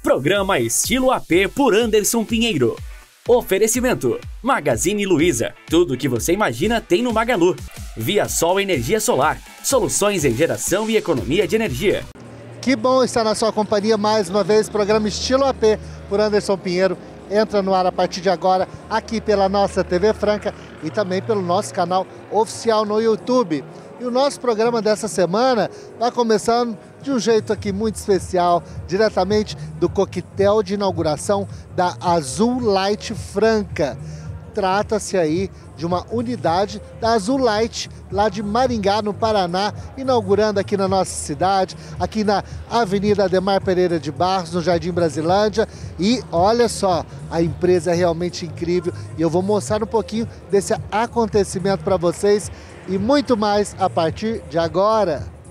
Programa Estilo AP por Anderson Pinheiro. Oferecimento: Magazine Luiza. Tudo o que você imagina tem no Magalu. Via Sol Energia Solar. Soluções em geração e economia de energia. Que bom estar na sua companhia mais uma vez. Programa Estilo AP por Anderson Pinheiro. Entra no ar a partir de agora aqui pela nossa TV Franca e também pelo nosso canal oficial no YouTube. E o nosso programa dessa semana vai começando de um jeito aqui muito especial, diretamente do coquetel de inauguração da Azulite Franca. Trata-se aí de uma unidade da Azulite, lá de Maringá, no Paraná, inaugurando aqui na nossa cidade, aqui na Avenida Ademar Pereira de Barros, no Jardim Brasilândia. E olha só, a empresa é realmente incrível e eu vou mostrar um pouquinho desse acontecimento para vocês e muito mais a partir de agora.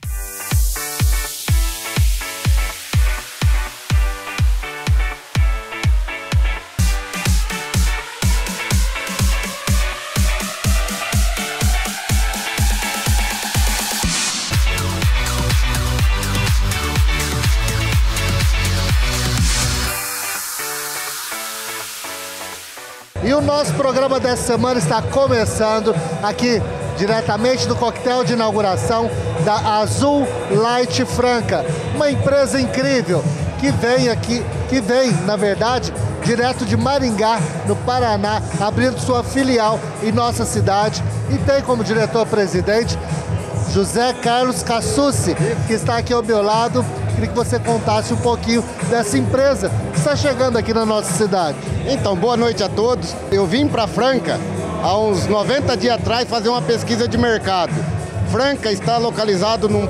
E o nosso programa dessa semana está começando aqui diretamente do coquetel de inauguração da Azulite Franca, uma empresa incrível que vem, na verdade, direto de Maringá, no Paraná, abrindo sua filial em nossa cidade e tem como diretor-presidente José Carlos Cassucci, que está aqui ao meu lado. Queria que você contasse um pouquinho dessa empresa que está chegando aqui na nossa cidade. Então, boa noite a todos. Eu vim para Franca há uns 90 dias atrás fazer uma pesquisa de mercado. Franca está localizado num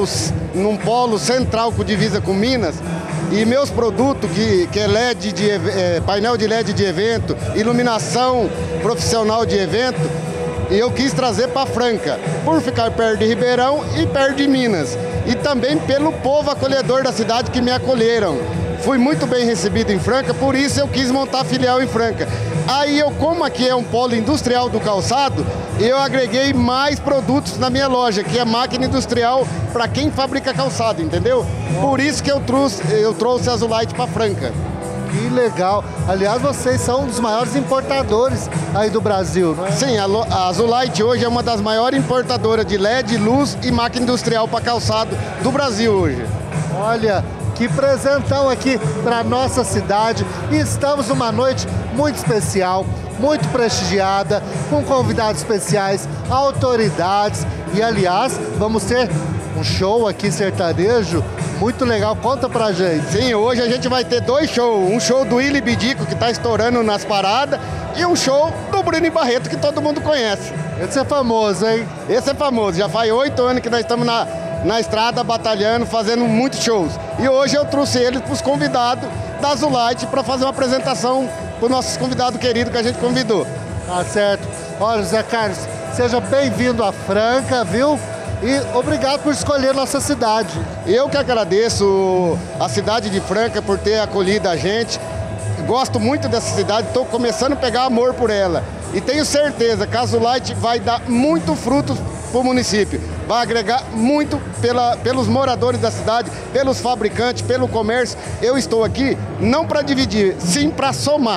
polo central com divisa com Minas, e meus produtos, que é LED painel de LED de evento, iluminação profissional de evento, e eu quis trazer para Franca, por ficar perto de Ribeirão e perto de Minas. E também pelo povo acolhedor da cidade que me acolheram. Fui muito bem recebido em Franca, por isso eu quis montar a filial em Franca. Aí como aqui é um polo industrial do calçado, eu agreguei mais produtos na minha loja, que é máquina industrial para quem fabrica calçado, entendeu? Por isso que eu trouxe a Azulite para Franca. Que legal! Aliás, vocês são um dos maiores importadores aí do Brasil, não é? Sim, a Azulite hoje é uma das maiores importadoras de LED, luz e máquina industrial para calçado do Brasil hoje. Olha, que presentão aqui para nossa cidade. E estamos numa noite muito especial, muito prestigiada, com convidados especiais, autoridades. E, aliás, vamos ter um show aqui sertanejo muito legal. Conta pra gente. Sim, hoje a gente vai ter dois shows. Um show do Willy Bidico, que tá estourando nas paradas, e um show do Bruno Barreto, que todo mundo conhece. Esse é famoso, hein? Esse é famoso. Já faz 8 anos que nós estamos na estrada, batalhando, fazendo muitos shows. E hoje eu trouxe eles para os convidados da Azulite para fazer uma apresentação para os nossos convidados queridos que a gente convidou. Tá certo. Olha, Zé Carlos, seja bem-vindo a Franca, viu? E obrigado por escolher nossa cidade. Eu que agradeço a cidade de Franca por ter acolhido a gente. Gosto muito dessa cidade, estou começando a pegar amor por ela. E tenho certeza que a Azulite vai dar muito fruto para o município. Vai agregar muito pelos moradores da cidade, pelos fabricantes, pelo comércio. Eu estou aqui não para dividir, sim para somar.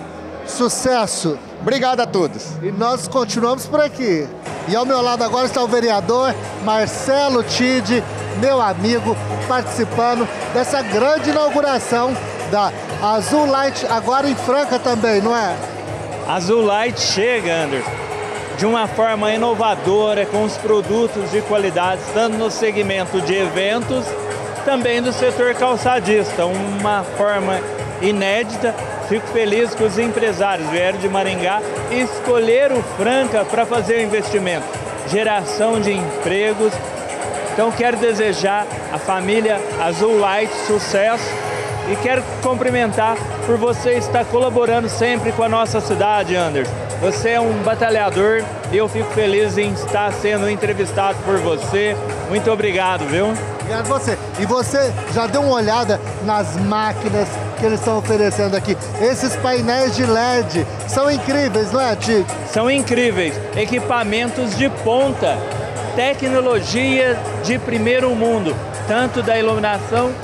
Sucesso! Obrigado a todos. E nós continuamos por aqui. E ao meu lado agora está o vereador Marcelo Tide, meu amigo, participando dessa grande inauguração da Azulite, agora em Franca também, não é? A Azulite chega, Anderson, de uma forma inovadora, com os produtos de qualidade, tanto no segmento de eventos, também do setor calçadista, uma forma inédita. Fico feliz que os empresários vieram de Maringá e escolheram Franca para fazer o investimento, geração de empregos. Então quero desejar à família Azulite sucesso e quero cumprimentar por você estar colaborando sempre com a nossa cidade, Anderson. Você é um batalhador e eu fico feliz em estar sendo entrevistado por você. Muito obrigado, viu? Obrigado a você. E você já deu uma olhada nas máquinas que eles estão oferecendo aqui? Esses painéis de LED são incríveis, não é, Tico? São incríveis. Equipamentos de ponta, tecnologia de primeiro mundo, tanto da iluminação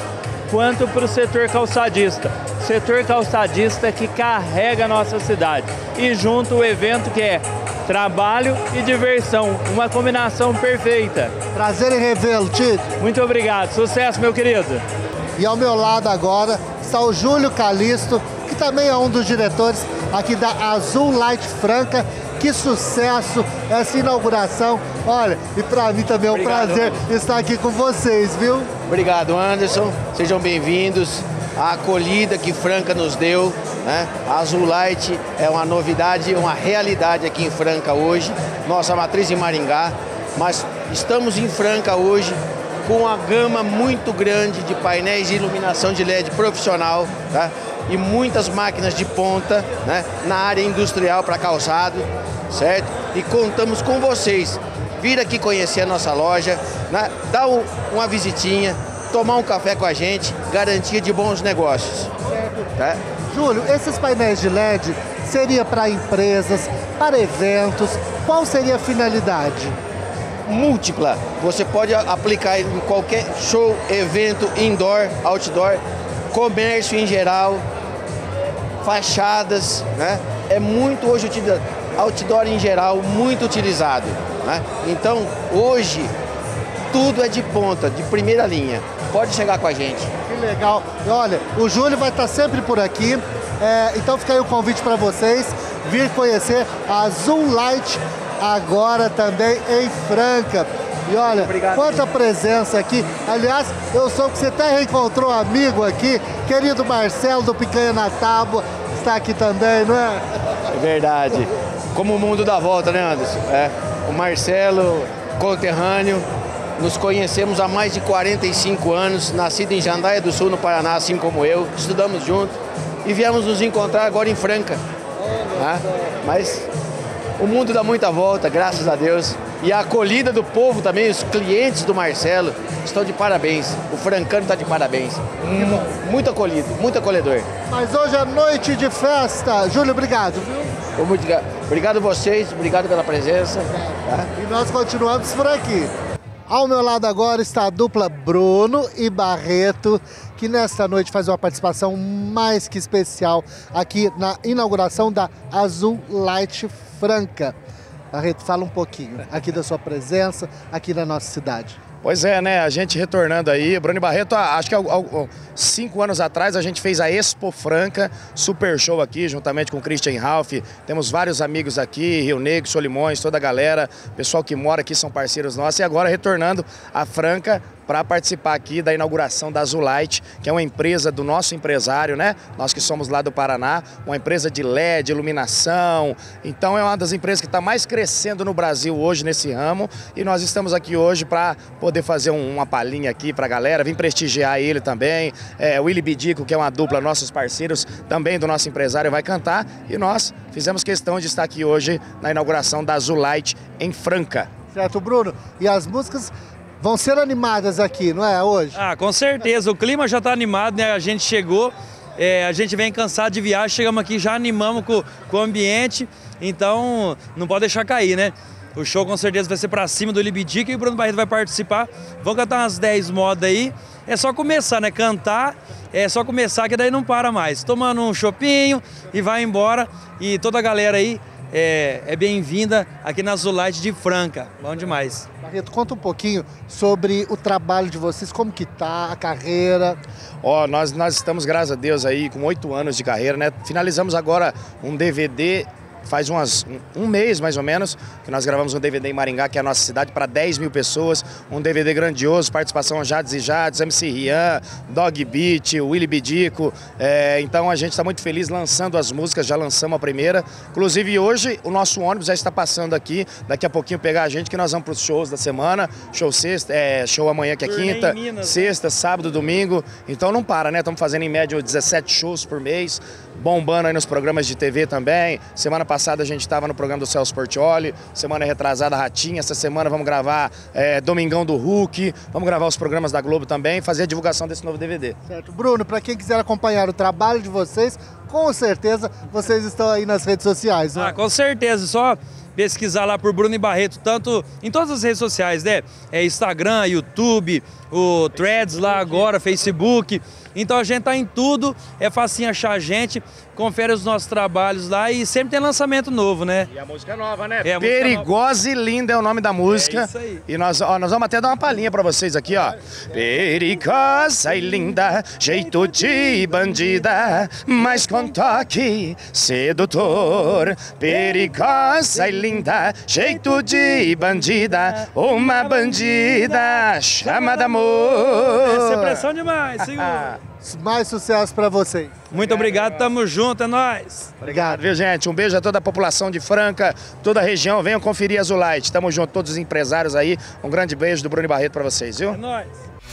quanto para o setor calçadista. Setor calçadista que carrega a nossa cidade. E junto o evento que é trabalho e diversão, uma combinação perfeita. Prazer em revê-lo, Tite. Muito obrigado, sucesso, meu querido. E ao meu lado agora está o Júlio Calisto, que também é um dos diretores aqui da Azul Light Franca. Que sucesso essa inauguração. Olha, e para mim também é um prazer estar aqui com vocês, viu? Obrigado, Anderson. Sejam bem-vindos. A acolhida que Franca nos deu, né? A Azul Light é uma novidade, uma realidade aqui em Franca hoje. Nossa matriz em Maringá, mas estamos em Franca hoje com uma gama muito grande de painéis de iluminação de LED profissional, tá? E muitas máquinas de ponta, né? Na área industrial para calçado, certo? E contamos com vocês. Vir aqui conhecer a nossa loja, né? Dar uma visitinha, tomar um café com a gente, garantia de bons negócios. Tá? Júlio, esses painéis de LED seria para empresas, para eventos, qual seria a finalidade? Múltipla, você pode aplicar em qualquer show, evento, indoor, outdoor, comércio em geral, fachadas, né? É muito hoje utilizado, outdoor em geral, muito utilizado, né? Então, hoje, tudo é de ponta, de primeira linha. Pode chegar com a gente. Que legal. Olha, o Júlio vai estar sempre por aqui. Então fica aí o convite para vocês vir conhecer a Azul Light agora também em Franca. E olha, quanta presença aqui. Aliás, eu soube que você até reencontrou um amigo aqui, querido Marcelo do Picanha na Tábua, está aqui também, não é? É verdade. Como o mundo dá volta, né, Anderson? O Marcelo, conterrâneo. Nos conhecemos há mais de 45 anos, nascido em Jandaia do Sul, no Paraná, assim como eu. Estudamos juntos e viemos nos encontrar agora em Franca. Tá? Mas o mundo dá muita volta, graças a Deus. E a acolhida do povo também, os clientes do Marcelo, estão de parabéns. O francano está de parabéns. Muito acolhido, muito acolhedor. Mas hoje é noite de festa. Júlio, obrigado. Viu? Obrigado a vocês, obrigado pela presença. Tá? E nós continuamos por aqui. Ao meu lado agora está a dupla Bruno e Barreto, que nesta noite faz uma participação mais que especial aqui na inauguração da Azul Light Franca. Barreto, fala um pouquinho aqui da sua presença aqui na nossa cidade. Pois é, né? A gente retornando aí, Bruno e Barreto, acho que 5 anos atrás a gente fez a Expo Franca, super show aqui, juntamente com o Christian Ralph. Temos vários amigos aqui, Rio Negro, Solimões, toda a galera, pessoal que mora aqui são parceiros nossos. E agora retornando a Franca para participar aqui da inauguração da Azul Light, que é uma empresa do nosso empresário, né? Nós que somos lá do Paraná, uma empresa de LED, iluminação. Então é uma das empresas que está mais crescendo no Brasil hoje nesse ramo. E nós estamos aqui hoje para poder fazer uma palhinha aqui para a galera, vim prestigiar ele também. O Willy Bidico, que é uma dupla, nossos parceiros, também do nosso empresário, vai cantar. E nós fizemos questão de estar aqui hoje na inauguração da Azul Light em Franca. Certo, Bruno. E as músicas vão ser animadas aqui, não é, hoje? Ah, com certeza. O clima já está animado, né? A gente chegou, a gente vem cansado de viagem, chegamos aqui, já animamos com o ambiente, então não pode deixar cair, né? O show com certeza vai ser pra cima do Libidica e o Bruno Barreto vai participar. Vão cantar umas 10 modas aí. É só começar, né? Cantar, é só começar que daí não para mais. Tomando um chopinho e vai embora. E toda a galera aí é bem-vinda aqui na Azul Light de Franca. Bom demais. Barreto, conta um pouquinho sobre o trabalho de vocês, como que tá a carreira. Nós estamos, graças a Deus, aí com 8 anos de carreira, né? Finalizamos agora um DVD faz um mês mais ou menos que nós gravamos um DVD em Maringá, que é a nossa cidade, para 10 mil pessoas, um DVD grandioso, participação Jades e Jades, MC Rian, Dog Beat, Willy Bidico, então a gente está muito feliz lançando as músicas, já lançamos a primeira, inclusive hoje o nosso ônibus já está passando aqui, daqui a pouquinho pegar a gente, que nós vamos para os shows da semana, show sexta, show amanhã que é quinta, sexta, sábado, domingo, então não para, né, estamos fazendo em média 17 shows por mês, bombando aí nos programas de TV também. Semana passada a gente estava no programa do Celso Portioli, semana retrasada Ratinha, essa semana vamos gravar Domingão do Hulk, vamos gravar os programas da Globo também, fazer a divulgação desse novo DVD. Certo. Bruno, para quem quiser acompanhar o trabalho de vocês, com certeza vocês estão aí nas redes sociais, né? Com certeza, só pesquisar lá por Bruno Barreto, tanto em todas as redes sociais, né? Instagram, YouTube, o Threads lá agora, Facebook. Então a gente tá em tudo, é facinho achar a gente, confere os nossos trabalhos lá e sempre tem lançamento novo, né? E a música nova, né? Perigosa e Linda é o nome da música. É isso aí. E nós vamos até dar uma palhinha pra vocês aqui, ó. Perigosa e linda, jeito de bandida, mas com toque sedutor. Perigosa e linda, jeito de bandida, uma bandida chamada amor. Essa é pressão demais, segura. Mais sucesso para vocês. Muito obrigado, tamo junto, é nóis. Obrigado, viu, gente? Um beijo a toda a população de Franca, toda a região. Venham conferir a Azulite. Tamo junto, todos os empresários aí. Um grande beijo do Bruno Barreto para vocês, viu? É nóis.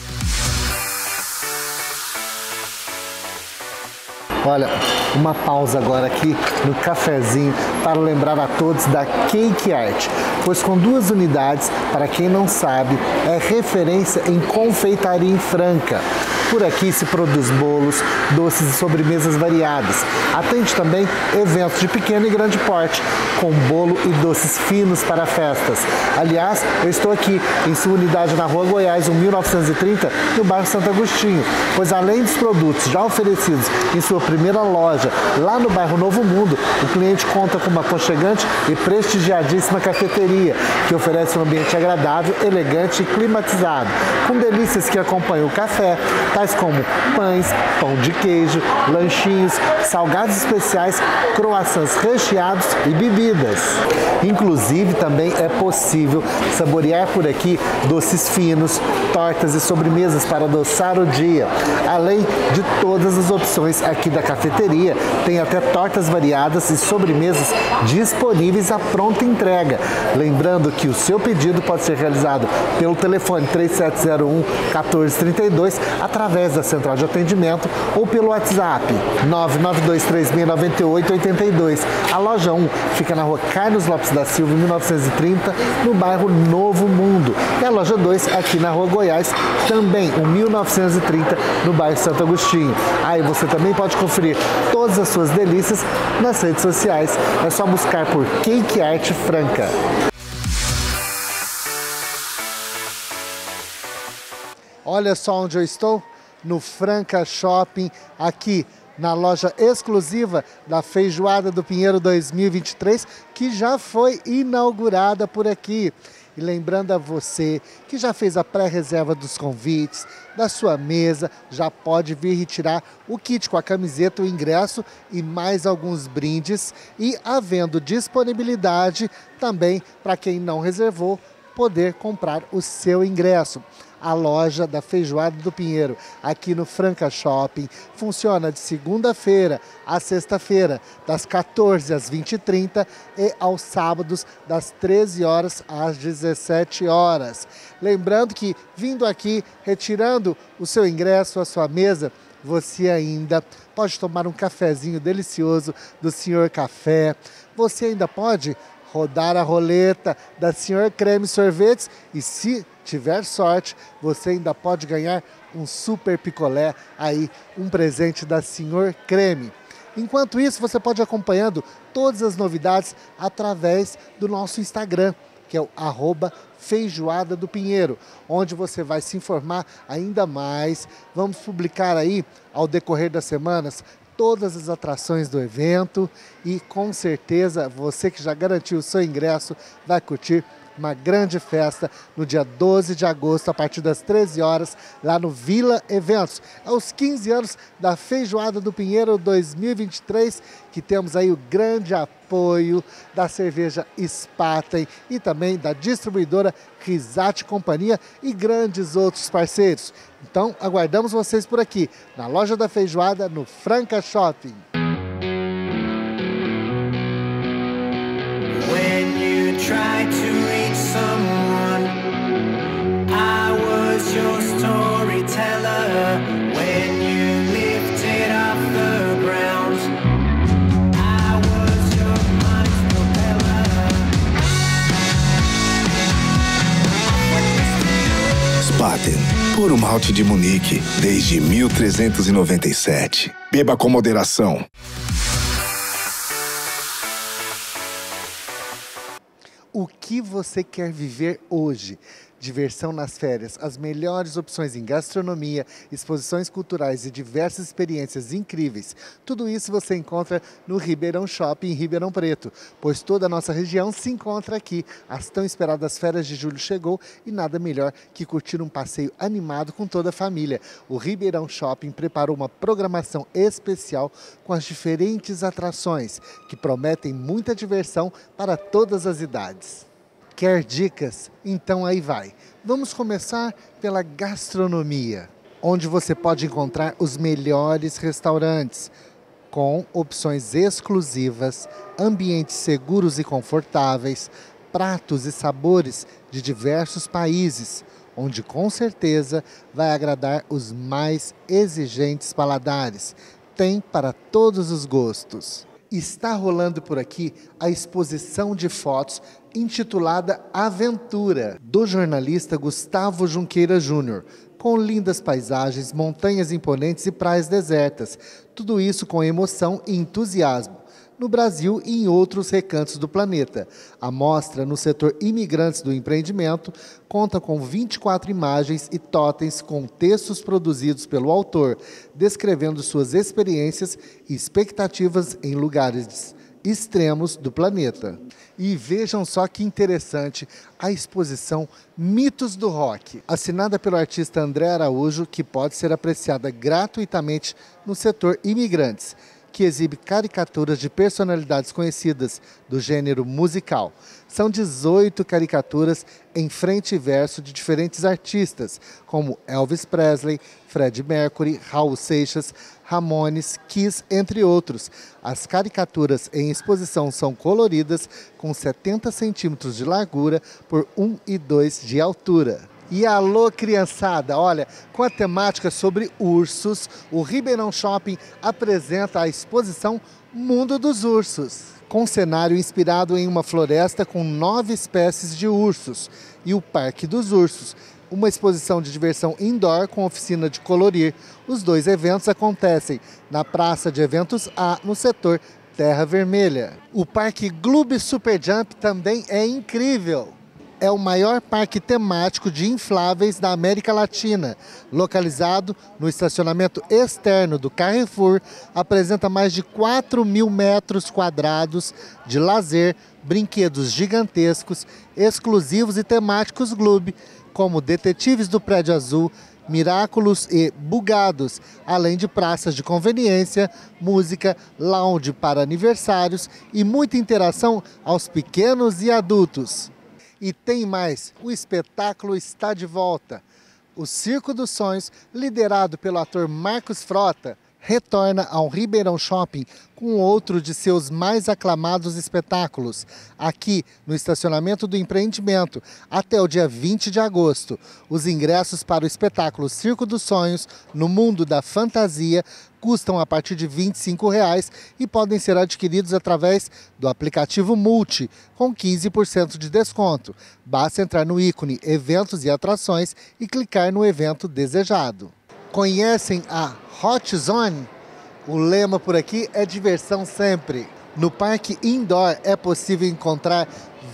Olha, uma pausa agora aqui no cafezinho para lembrar a todos da Cake Art, pois com 2 unidades, para quem não sabe, é referência em confeitaria em Franca. Por aqui se produz bolos, doces e sobremesas variadas. Atende também eventos de pequeno e grande porte, com bolo e doces finos para festas. Aliás, eu estou aqui em sua unidade na Rua Goiás, 1930, no bairro Santo Agostinho, pois além dos produtos já oferecidos em sua primeira loja, lá no bairro Novo Mundo, o cliente conta com uma aconchegante e prestigiadíssima cafeteria, que oferece um ambiente agradável, elegante e climatizado, com delícias que acompanham o café, tais como pães, pão de queijo, lanchinhos, salgados especiais, croissants recheados e bebidas. Inclusive, também é possível saborear por aqui doces finos, tortas e sobremesas para adoçar o dia. Além de todas as opções aqui da cafeteria, tem até tortas variadas e sobremesas disponíveis à pronta entrega. Lembrando que o seu pedido pode ser realizado pelo telefone 3701-1432, através da central de atendimento ou pelo WhatsApp 992369882. A loja 1 fica na Rua Carlos Lopes da Silva, 1930, no bairro Novo Mundo. E a loja 2 aqui na Rua Goiás, também 1930, no bairro Santo Agostinho. Aí você também pode conferir todas as suas delícias nas redes sociais. É só buscar por Cake Art Franca. Olha só onde eu estou, no Franca Shopping, aqui na loja exclusiva da Feijoada do Pinheiro 2023, que já foi inaugurada por aqui. E lembrando a você que já fez a pré-reserva dos convites, da sua mesa, já pode vir retirar o kit com a camiseta, o ingresso e mais alguns brindes. E havendo disponibilidade também para quem não reservou, poder comprar o seu ingresso. A loja da Feijoada do Pinheiro, aqui no Franca Shopping, funciona de segunda-feira a sexta-feira, das 14 às 20h30 e aos sábados, das 13 horas às 17 horas. Lembrando que, vindo aqui, retirando o seu ingresso, a sua mesa, você ainda pode tomar um cafezinho delicioso do Senhor Café. Você ainda pode rodar a roleta da Senhor Creme Sorvetes e, se tiver sorte, você ainda pode ganhar um super picolé aí, um presente da Senhor Creme. Enquanto isso, você pode ir acompanhando todas as novidades através do nosso Instagram, que é o @Feijoada do Pinheiro, onde você vai se informar ainda mais. Vamos publicar aí, ao decorrer das semanas, todas as atrações do evento e, com certeza, você que já garantiu o seu ingresso vai curtir uma grande festa no dia 12 de agosto, a partir das 13 horas, lá no Vila Eventos. Aos 15 anos da Feijoada do Pinheiro 2023, que temos aí o grande apoio da cerveja Spaten e também da distribuidora Risate Companhia e grandes outros parceiros. Então, aguardamos vocês por aqui, na loja da Feijoada, no Franca Shopping. When you try to reach someone, I was your storyteller. When you lifted off the ground, I was your mind's propeller. Spaten, puro malte de Munique, desde 1397. Beba com moderação. O que você quer viver hoje? Diversão nas férias, as melhores opções em gastronomia, exposições culturais e diversas experiências incríveis. Tudo isso você encontra no Ribeirão Shopping em Ribeirão Preto, pois toda a nossa região se encontra aqui. As tão esperadas férias de julho chegou e nada melhor que curtir um passeio animado com toda a família. O Ribeirão Shopping preparou uma programação especial com as diferentes atrações que prometem muita diversão para todas as idades. Quer dicas? Então aí vai. Vamos começar pela gastronomia, onde você pode encontrar os melhores restaurantes, com opções exclusivas, ambientes seguros e confortáveis, pratos e sabores de diversos países, onde com certeza vai agradar os mais exigentes paladares. Tem para todos os gostos. Está rolando por aqui a exposição de fotos intitulada Aventura, do jornalista Gustavo Junqueira Júnior, com lindas paisagens, montanhas imponentes e praias desertas. Tudo isso com emoção e entusiasmo, no Brasil e em outros recantos do planeta. A mostra no setor imigrantes do empreendimento conta com 24 imagens e totens com textos produzidos pelo autor, descrevendo suas experiências e expectativas em lugares extremos do planeta. E vejam só que interessante a exposição Mitos do Rock, assinada pelo artista André Araújo, que pode ser apreciada gratuitamente no setor imigrantes, que exibe caricaturas de personalidades conhecidas do gênero musical. São 18 caricaturas em frente e verso de diferentes artistas, como Elvis Presley, Freddie Mercury, Raul Seixas, Ramones, Kiss, entre outros. As caricaturas em exposição são coloridas, com 70 centímetros de largura por 1,2 de altura. E alô, criançada, olha, com a temática sobre ursos, o Ribeirão Shopping apresenta a exposição Mundo dos Ursos, com um cenário inspirado em uma floresta com 9 espécies de ursos, e o Parque dos Ursos, uma exposição de diversão indoor com oficina de colorir. Os dois eventos acontecem na Praça de Eventos A, no setor Terra Vermelha. O Parque Gloob Super Jump também é incrível. É o maior parque temático de infláveis da América Latina. Localizado no estacionamento externo do Carrefour, apresenta mais de 4.000 metros quadrados de lazer, brinquedos gigantescos, exclusivos e temáticos Gloob, como Detetives do Prédio Azul, Miraculous e Bugados, além de praças de conveniência, música, lounge para aniversários e muita interação aos pequenos e adultos. E tem mais, o espetáculo está de volta. O Circo dos Sonhos, liderado pelo ator Marcos Frota, retorna ao Ribeirão Shopping com outro de seus mais aclamados espetáculos, aqui no estacionamento do empreendimento, até o dia 20 de agosto. Os ingressos para o espetáculo Circo dos Sonhos, no Mundo da Fantasia, custam a partir de R$ 25,00 e podem ser adquiridos através do aplicativo Multi, com 15% de desconto. Basta entrar no ícone Eventos e Atrações e clicar no evento desejado. Conhecem a Hot Zone? O lema por aqui é diversão sempre. No parque indoor é possível encontrar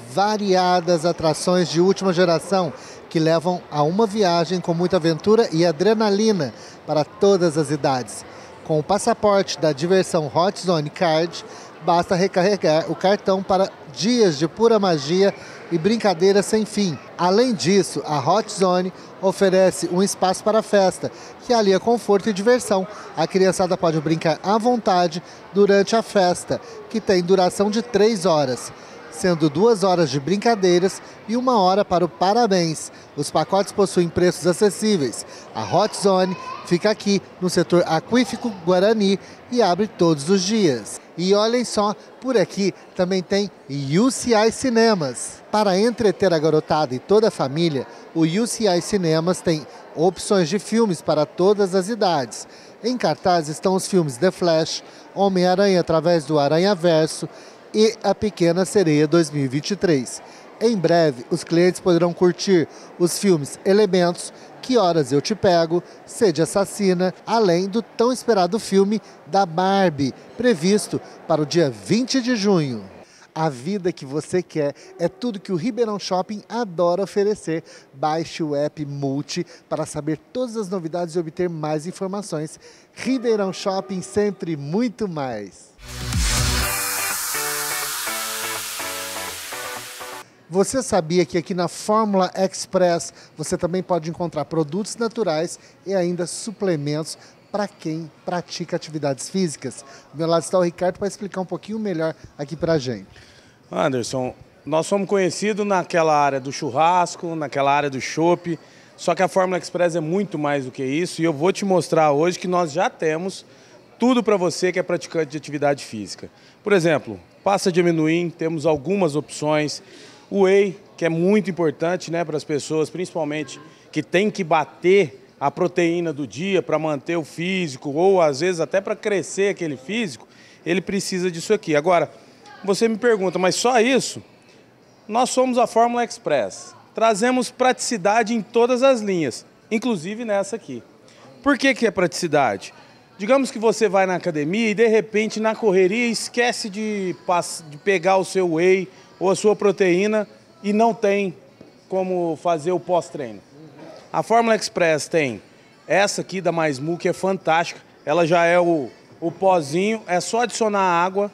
variadas atrações de última geração que levam a uma viagem com muita aventura e adrenalina para todas as idades. Com o passaporte da diversão Hot Zone Card, basta recarregar o cartão para dias de pura magia e brincadeira sem fim. Além disso, a Hot Zone oferece um espaço para festa, que alia conforto e diversão. A criançada pode brincar à vontade durante a festa, que tem duração de 3 horas, sendo 2 horas de brincadeiras e 1 hora para o parabéns. Os pacotes possuem preços acessíveis. A Hot Zone fica aqui no setor Aquífico Guarani e abre todos os dias. E olhem só, por aqui também tem UCI Cinemas. Para entreter a garotada e toda a família, o UCI Cinemas tem opções de filmes para todas as idades. Em cartaz estão os filmes The Flash, Homem-Aranha através do Aranhaverso e A Pequena Sereia 2023. Em breve, os clientes poderão curtir os filmes Elementos, Que Horas Eu Te Pego, Sede Assassina, além do tão esperado filme da Barbie, previsto para o dia 20 de junho. A vida que você quer é tudo que o Ribeirão Shopping adora oferecer. Baixe o app Multi para saber todas as novidades e obter mais informações. Ribeirão Shopping, sempre muito mais. Você sabia que aqui na Fórmula Express você também pode encontrar produtos naturais e ainda suplementos para quem pratica atividades físicas? Do meu lado está o Ricardo para explicar um pouquinho melhor aqui para a gente. Anderson, nós somos conhecidos naquela área do churrasco, naquela área do chopp, só que a Fórmula Express é muito mais do que isso e eu vou te mostrar hoje que nós já temos tudo para você que é praticante de atividade física. Por exemplo, pasta de amendoim, temos algumas opções. O whey, que é muito importante, né, para as pessoas, principalmente que tem que bater a proteína do dia para manter o físico ou às vezes até para crescer aquele físico, ele precisa disso aqui. Agora, você me pergunta, mas só isso? Nós somos a Fórmula Express. Trazemos praticidade em todas as linhas, inclusive nessa aqui. Por que é praticidade? Digamos que você vai na academia e de repente na correria esquece de pegar o seu whey ou a sua proteína e não tem como fazer o pós-treino. A Fórmula Express tem essa aqui da Mais Mu, que é fantástica. Ela já é o pozinho, é só adicionar água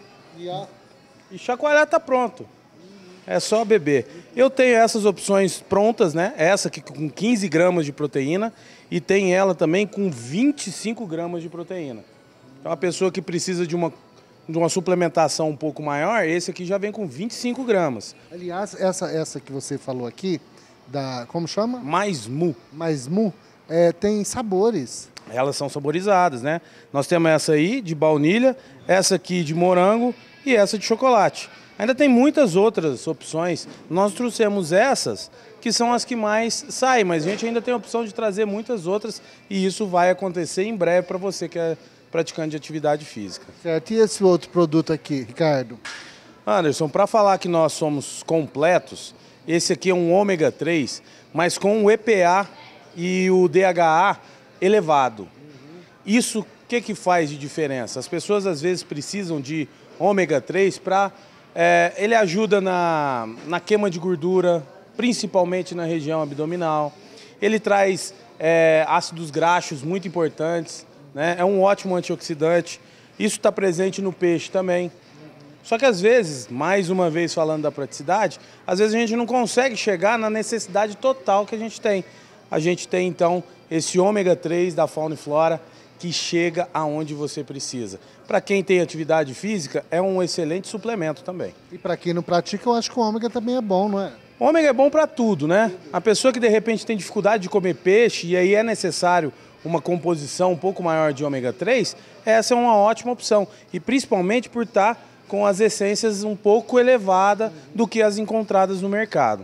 e chacoalhar, tá pronto. É só beber. Eu tenho essas opções prontas, né? Essa aqui com 15 gramas de proteína e tem ela também com 25 gramas de proteína. Então a pessoa que precisa de uma suplementação um pouco maior, esse aqui já vem com 25 gramas. Aliás, essa que você falou aqui, como chama? Mais Mu. Mais Mu, tem sabores. Elas são saborizadas, né? Nós temos essa aí de baunilha, essa aqui de morango e essa de chocolate. Ainda tem muitas outras opções. Nós trouxemos essas, que são as que mais saem, mas a gente ainda tem a opção de trazer muitas outras e isso vai acontecer em breve para você que é praticante de atividade física. Certo. E esse outro produto aqui, Ricardo? Anderson, para falar que nós somos completos, esse aqui é um ômega 3, mas com o EPA e o DHA elevado. Isso, o que faz de diferença? As pessoas às vezes precisam de ômega 3 para... ele ajuda na queima de gordura, principalmente na região abdominal. Ele traz ácidos graxos muito importantes, né? É um ótimo antioxidante. Isso está presente no peixe também. Só que às vezes, mais uma vez falando da praticidade, às vezes a gente não consegue chegar na necessidade total que a gente tem. A gente tem então esse ômega 3 da Fauna e Flora que chega aonde você precisa. Para quem tem atividade física, é um excelente suplemento também. E para quem não pratica, eu acho que o ômega também é bom, não é? O ômega é bom para tudo, né? A pessoa que de repente tem dificuldade de comer peixe e aí é necessário uma composição um pouco maior de ômega 3, essa é uma ótima opção. E principalmente por estar com as essências um pouco elevadas do que as encontradas no mercado.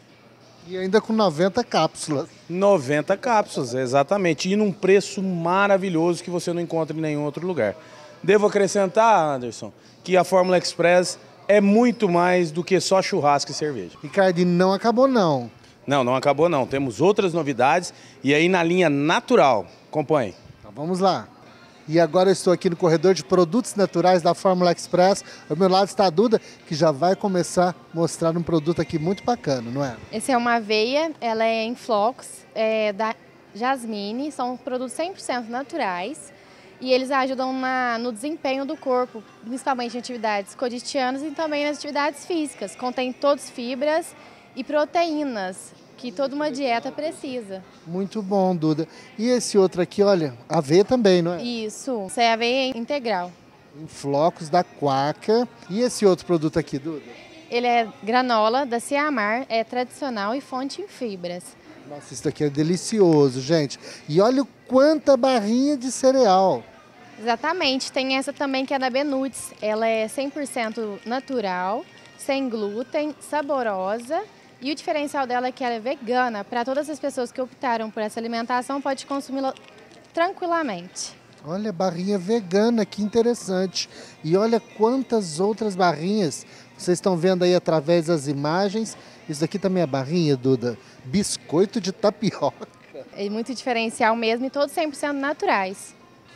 E ainda com 90 cápsulas. 90 cápsulas, exatamente. E num preço maravilhoso que você não encontra em nenhum outro lugar. Devo acrescentar, Anderson, que a Fórmula Express é muito mais do que só churrasco e cerveja. Ricardo, não acabou não. Não acabou não. Temos outras novidades e aí na linha natural. Acompanhe. Então vamos lá. E agora eu estou aqui no corredor de produtos naturais da Fórmula Express. Ao meu lado está a Duda, que já vai começar a mostrar um produto aqui muito bacana, não é? Esse é uma aveia, ela é em flocos, da Jasmine, são produtos 100% naturais e eles ajudam no desempenho do corpo, principalmente em atividades cotidianas e também nas atividades físicas. Contém todas fibras e proteínas que toda uma dieta precisa. Muito bom, Duda. E esse outro aqui, olha, aveia também, não é? Isso, essa é aveia integral. Em flocos da Quaker. E esse outro produto aqui, Duda? Ele é granola da Ciamar, é tradicional e fonte em fibras. Nossa, isso aqui é delicioso, gente. E olha o quanta barrinha de cereal. Exatamente, tem essa também que é da Benuts. Ela é 100% natural, sem glúten, saborosa. E o diferencial dela é que ela é vegana. Para todas as pessoas que optaram por essa alimentação, pode consumi-la tranquilamente. Olha, barrinha vegana, que interessante. E olha quantas outras barrinhas vocês estão vendo aí através das imagens. Isso aqui também é barrinha, Duda? Biscoito de tapioca. É muito diferencial mesmo e todos 100% naturais.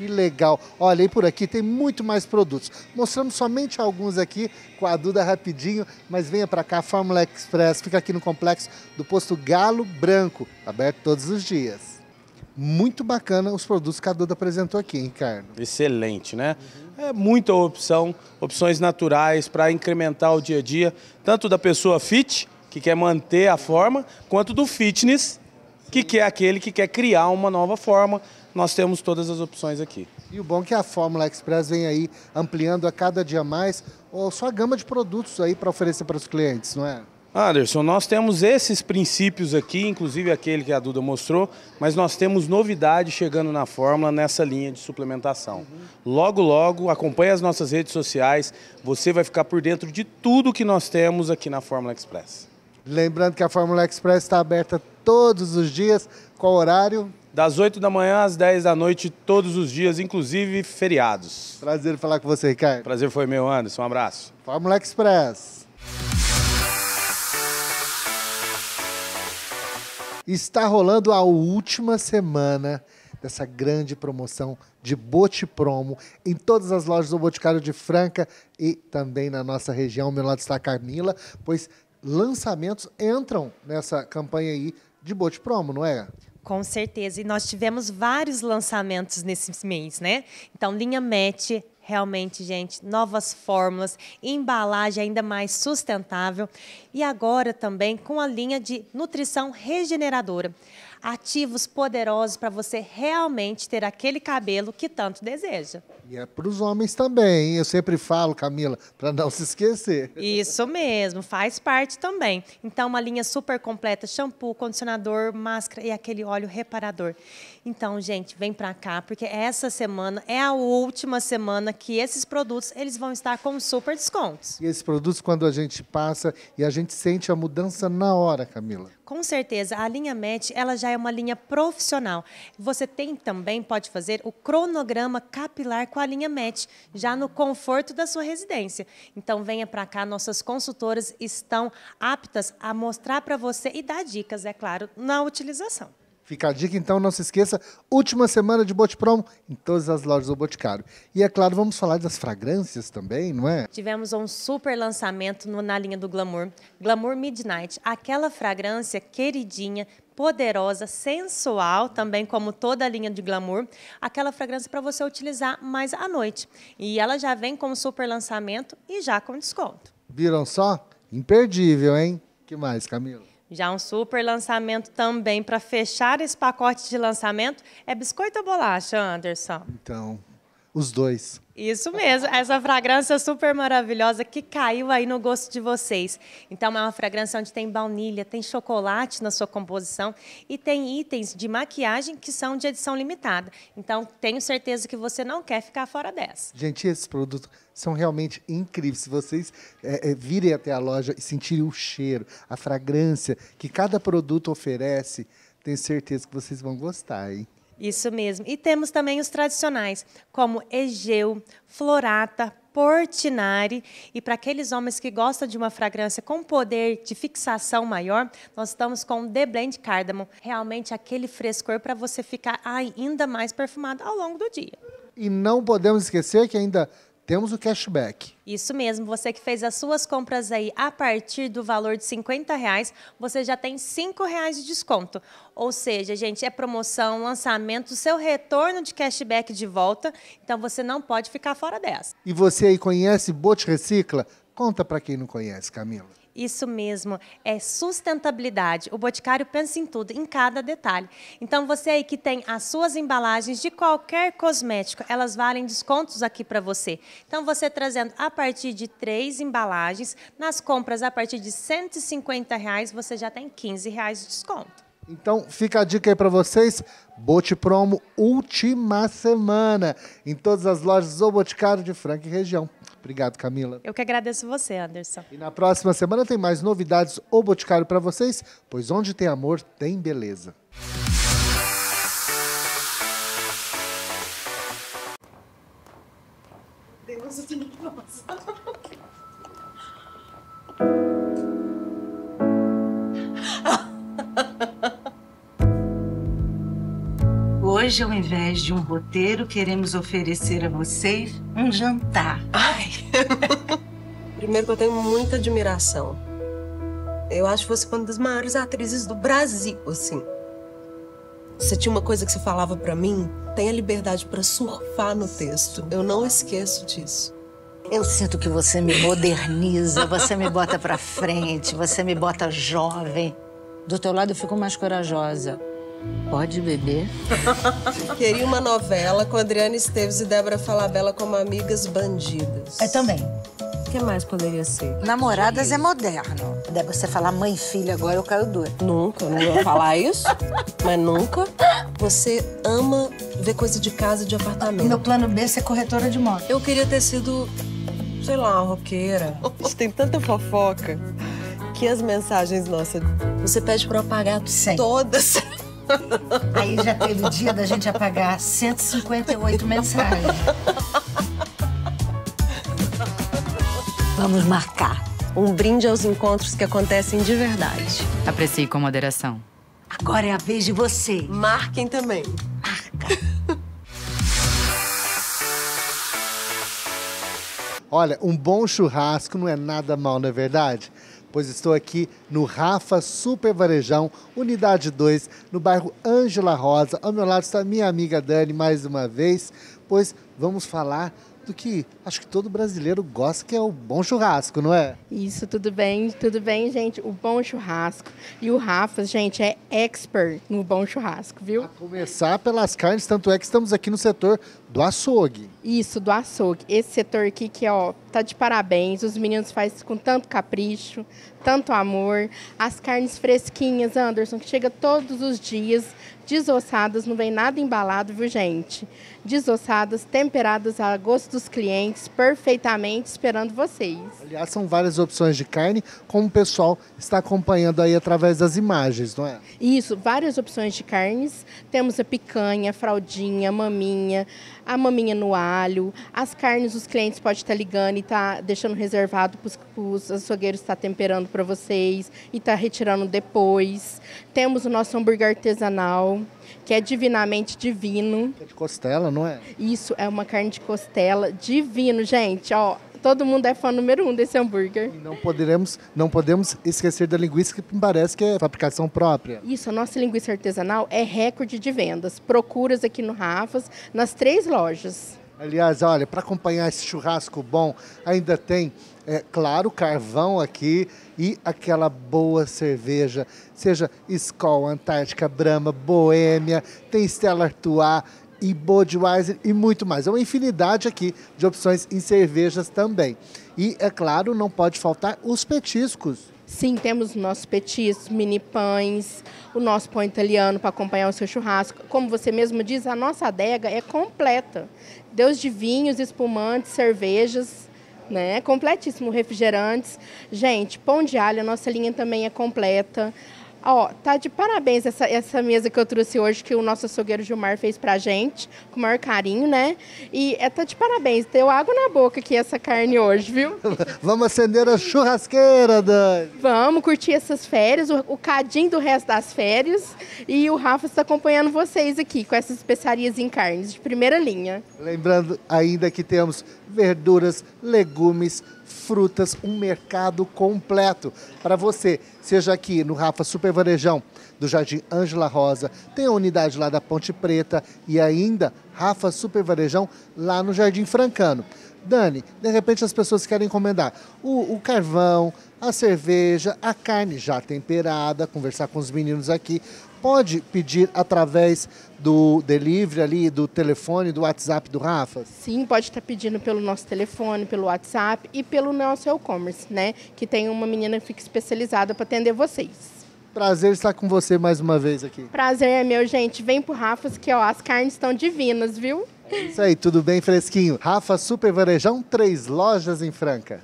Que legal. Olha, e por aqui tem muito mais produtos. Mostramos somente alguns aqui com a Duda rapidinho, mas venha para cá, a Fórmula Express fica aqui no complexo do posto Galo Branco, aberto todos os dias. Muito bacana os produtos que a Duda apresentou aqui, hein, Ricardo? Excelente, né? É muita opção, opções naturais para incrementar o dia a dia, tanto da pessoa fit, que quer manter a forma, quanto do fitness, que quer aquele que quer criar uma nova forma. Nós temos todas as opções aqui. E o bom é que a Fórmula Express vem aí ampliando a cada dia mais a sua gama de produtos aí para oferecer para os clientes, não é? Anderson, nós temos esses princípios aqui, inclusive aquele que a Duda mostrou, mas nós temos novidade chegando na Fórmula nessa linha de suplementação. Logo, logo, acompanhe as nossas redes sociais, você vai ficar por dentro de tudo que nós temos aqui na Fórmula Express. Lembrando que a Fórmula Express está aberta todos os dias, qual horário? Das 8 da manhã às 10 da noite, todos os dias, inclusive feriados. Prazer falar com você, Ricardo. Prazer foi meu, Anderson. Um abraço. Fórmula Express. Está rolando a última semana dessa grande promoção de Bote Promo em todas as lojas do Boticário de Franca e também na nossa região. Ao meu lado está a Camila, pois lançamentos entram nessa campanha aí de Bote Promo, não é? Com certeza, e nós tivemos vários lançamentos nesse mês, né? Então, linha Match, realmente, gente, novas fórmulas, embalagem ainda mais sustentável e agora também com a linha de nutrição regeneradora. Ativos poderosos para você realmente ter aquele cabelo que tanto deseja. E é para os homens também, hein? Eu sempre falo, Camila, para não se esquecer. Isso mesmo, faz parte também. Então, uma linha super completa, shampoo, condicionador, máscara e aquele óleo reparador. Então, gente, vem para cá, porque essa semana é a última semana que esses produtos eles vão estar com super descontos. E esses produtos, quando a gente passa e a gente sente a mudança na hora, Camila. Com certeza, a linha Match, ela já é uma linha profissional. Você também pode fazer o cronograma capilar com a linha Match, já no conforto da sua residência. Então, venha para cá, nossas consultoras estão aptas a mostrar para você e dar dicas, é claro, na utilização. Fica a dica, então, não se esqueça, última semana de Bote Promo em todas as lojas do Boticário. E, é claro, vamos falar das fragrâncias também, não é? Tivemos um super lançamento na linha do Glamour, Glamour Midnight, aquela fragrância queridinha, poderosa, sensual, também como toda a linha de Glamour, aquela fragrância para você utilizar mais à noite. E ela já vem com um super lançamento e já com desconto. Viram só? Imperdível, hein? Que mais, Camila? Já um super lançamento também para fechar esse pacote de lançamento é biscoito ou bolacha, Anderson? Então, os dois. Isso mesmo, essa fragrância super maravilhosa que caiu aí no gosto de vocês. Então, é uma fragrância onde tem baunilha, tem chocolate na sua composição e tem itens de maquiagem que são de edição limitada. Então, tenho certeza que você não quer ficar fora dessa. Gente, esses produtos são realmente incríveis. Se vocês virem até a loja e sentirem o cheiro, a fragrância que cada produto oferece, tenho certeza que vocês vão gostar, hein? Isso mesmo. E temos também os tradicionais, como Egeu, Florata, Portinari. E para aqueles homens que gostam de uma fragrância com poder de fixação maior, nós estamos com o The Blend Cardamom. Realmente aquele frescor para você ficar ainda mais perfumado ao longo do dia. E não podemos esquecer que ainda temos o cashback. Isso mesmo, você que fez as suas compras aí a partir do valor de R$50, você já tem R$5 de desconto. Ou seja, gente, é promoção, lançamento, seu retorno de cashback de volta, então você não pode ficar fora dessa. E você aí conhece Bote Recicla? Conta para quem não conhece, Camila. Isso mesmo, é sustentabilidade. O Boticário pensa em tudo, em cada detalhe. Então, você aí que tem as suas embalagens de qualquer cosmético, elas valem descontos aqui para você. Então, você trazendo a partir de 3 embalagens, nas compras a partir de R$150, você já tem R$15 de desconto. Então, fica a dica aí para vocês, Bote Promo, última semana, em todas as lojas do Boticário de Franca e região. Obrigado, Camila. Eu que agradeço você, Anderson. E na próxima semana tem mais novidades do Boticário para vocês, pois onde tem amor, tem beleza. Deus, eu tenho que nossa. hoje, ao invés de um roteiro, queremos oferecer a vocês um jantar. Ai! Primeiro que eu tenho muita admiração. Eu acho você uma das maiores atrizes do Brasil, assim. Você tinha uma coisa que você falava pra mim, tenha liberdade pra surfar no texto. Eu não esqueço disso. Eu sinto que você me moderniza, você me bota pra frente, você me bota jovem. Do teu lado eu fico mais corajosa. Pode beber? Queria uma novela com Adriana Esteves e Débora Falabella como amigas bandidas. Eu também. O que mais poderia ser? Namoradas é moderno. Débora, você falar mãe e filha agora, eu caio doido. Nunca, não ia falar isso, mas nunca. Você ama ver coisa de casa e de apartamento. Meu plano B é ser corretora de moto. Eu queria ter sido, sei lá, uma roqueira. A gente tem tanta fofoca que as mensagens, nossa, você pede pra eu apagar todas. Aí já teve o dia da gente apagar 158 mensagens. Vamos marcar. Um brinde aos encontros que acontecem de verdade. Aprecie com moderação. Agora é a vez de você. Marquem também. Olha, um bom churrasco não é nada mal, não é verdade? Pois estou aqui no Rafa Super Varejão, Unidade 2, no bairro Ângela Rosa. Ao meu lado está minha amiga Dani, mais uma vez, pois vamos falar do que acho que todo brasileiro gosta, que é o bom churrasco, não é? Isso, tudo bem, gente. O bom churrasco. E o Rafa, gente, é expert no bom churrasco, viu? A começar pelas carnes, tanto é que estamos aqui no setor do açougue. Isso, do açougue. Esse setor aqui que, ó, tá de parabéns. Os meninos fazem com tanto capricho, tanto amor. As carnes fresquinhas, Anderson, que chega todos os dias, desossadas, não vem nada embalado, viu, gente? Desossadas, temperadas a gosto dos clientes, perfeitamente esperando vocês. Aliás, são várias opções de carne, como o pessoal está acompanhando aí através das imagens, não é? Isso, várias opções de carnes. Temos a picanha, a fraldinha, a maminha no alho. As carnes, os clientes podem estar ligando e estar deixando reservado para os açougueiros estar temperando para vocês e estar retirando depois. Temos o nosso hambúrguer artesanal, que é divinamente divino. É de costela, não é? Isso, é uma carne de costela divino, gente, ó. Todo mundo é fã número 1 desse hambúrguer. E não podemos esquecer da linguiça, que me parece que é fabricação própria. Isso, a nossa linguiça artesanal é recorde de vendas. Procuras aqui no Rafas, nas 3 lojas. Aliás, olha, para acompanhar esse churrasco bom, ainda tem, claro, carvão aqui e aquela boa cerveja, seja Skol, Antártica, Brahma, Boêmia, tem Stella Artois e Budweiser e muito mais. É uma infinidade aqui de opções em cervejas também. E, é claro, não pode faltar os petiscos. Sim, temos o nosso petisco, mini pães, o nosso pão italiano para acompanhar o seu churrasco. Como você mesmo diz, a nossa adega é completa. Deus de vinhos, espumantes, cervejas, né? Completíssimo, refrigerantes. Gente, pão de alho, a nossa linha também é completa. Ó, tá de parabéns essa mesa que eu trouxe hoje, que o nosso açougueiro Gilmar fez pra gente, com o maior carinho, né? E tá de parabéns, deu água na boca aqui essa carne hoje, viu? Vamos acender a churrasqueira, Dani! Vamos curtir essas férias, o cadinho do resto das férias. E o Rafa está acompanhando vocês aqui com essas especiarias em carnes de primeira linha. Lembrando ainda que temos verduras, legumes, frutas, um mercado completo para você, seja aqui no Rafa Super Varejão do Jardim Ângela Rosa, tem a unidade lá da Ponte Preta e ainda Rafa Super Varejão lá no Jardim Francano. Dani, de repente as pessoas querem encomendar o carvão, a cerveja, a carne já temperada, conversar com os meninos aqui. Pode pedir através do delivery ali, do telefone, do WhatsApp do Rafa? Sim, pode estar pedindo pelo nosso telefone, pelo WhatsApp e pelo nosso e-commerce, né? Que tem uma menina que fica especializada para atender vocês. Prazer estar com você mais uma vez aqui. Prazer é meu, gente. Vem pro Rafa que, ó, as carnes estão divinas, viu? É isso aí, tudo bem fresquinho. Rafa Super Varejão, 3 lojas em Franca.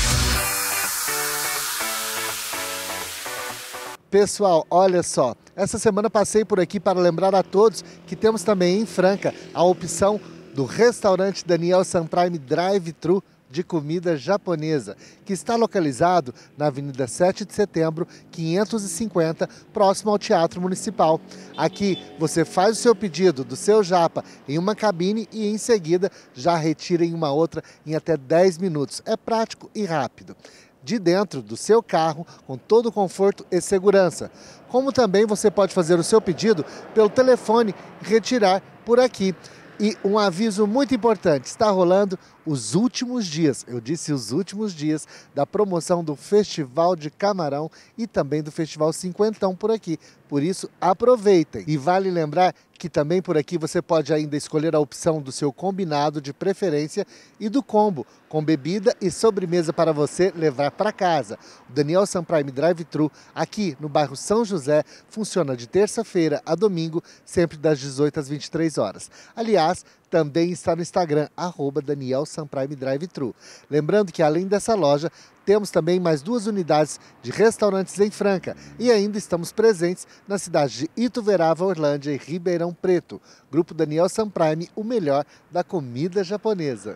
Pessoal, olha só, essa semana passei por aqui para lembrar a todos que temos também em Franca a opção do restaurante Daniel Sanprime Drive-Thru de comida japonesa, que está localizado na Avenida 7 de Setembro, 550, próximo ao Teatro Municipal. Aqui você faz o seu pedido do seu japa em uma cabine e em seguida já retira em uma outra em até 10 minutos. É prático e rápido. De dentro do seu carro, com todo o conforto e segurança. Como também você pode fazer o seu pedido pelo telefone e retirar por aqui. E um aviso muito importante, está rolando os últimos dias, eu disse os últimos dias, da promoção do Festival de Camarão e também do Festival Cinquentão por aqui. Por isso, aproveitem. E vale lembrar que também por aqui você pode ainda escolher a opção do seu combinado de preferência e do combo, com bebida e sobremesa para você levar para casa. O Daniel Sun Prime Drive-Thru, aqui no bairro São José, funciona de terça-feira a domingo, sempre das 18 às 23 horas. Aliás, também está no Instagram, @Daniel Sun Prime Drive-Thru. Lembrando que além dessa loja, temos também mais 2 unidades de restaurantes em Franca e ainda estamos presentes na cidade de Ituverava, Orlândia e Ribeirão Preto. Grupo Daniel Sun Prime, o melhor da comida japonesa.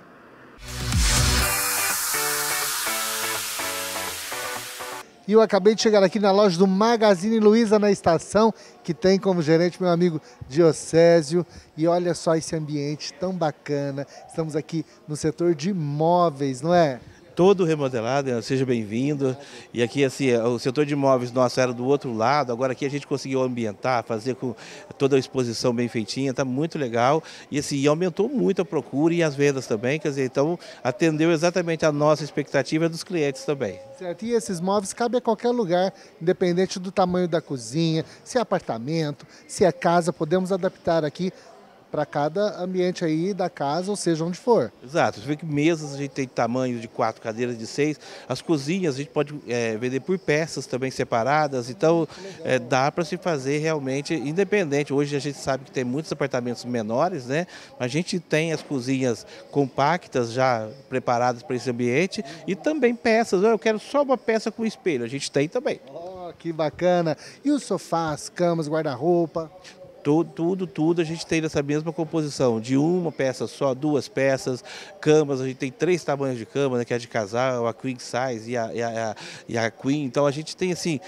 E eu acabei de chegar aqui na loja do Magazine Luiza, na estação, que tem como gerente meu amigo Diocésio. E olha só esse ambiente tão bacana. Estamos aqui no setor de móveis, não é? Todo remodelado, seja bem-vindo. E aqui, assim, o setor de imóveis nosso era do outro lado, agora aqui a gente conseguiu ambientar, fazer com toda a exposição bem feitinha, está muito legal. E assim, aumentou muito a procura e as vendas também, quer dizer, então atendeu exatamente a nossa expectativa dos clientes também. Certo, e esses móveis cabem a qualquer lugar, independente do tamanho da cozinha, se é apartamento, se é casa, podemos adaptar aqui para cada ambiente aí da casa, ou seja, onde for. Exato, você vê que mesas a gente tem tamanho de 4 cadeiras de 6, as cozinhas a gente pode vender por peças também separadas, então dá para se fazer realmente independente. Hoje a gente sabe que tem muitos apartamentos menores, né? Mas a gente tem as cozinhas compactas já preparadas para esse ambiente e também peças. Eu quero só uma peça com espelho, a gente tem também. Oh, que bacana! E os sofás, camas, guarda-roupa? Tudo a gente tem nessa mesma composição, de uma peça só, 2 peças, camas, a gente tem 3 tamanhos de cama, né, que é a de casal, a Queen Size e a Queen, então a gente tem assim,